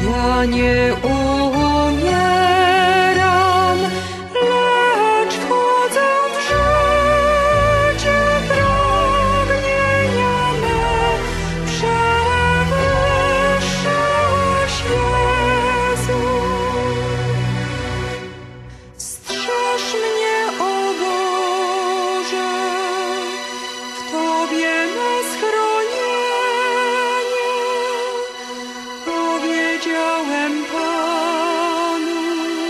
Ja nie umieram, lecz wchodzę w życie pragnienia me. Przewyższyłeś, Jezu. Strzeż mnie, o Boże, w Tobie me schronienie. Powiedziałem Panu,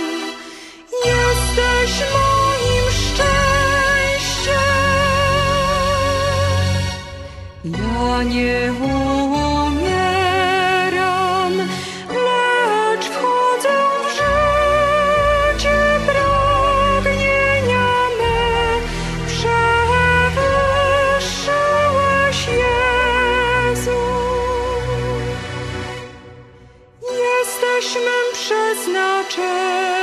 jesteś moim szczęściem. Ja nie umieram, lecz wchodzę w życie pragnienia me. Przewyższyłeś, Jezu. Jesteś mym przeznaczeniem.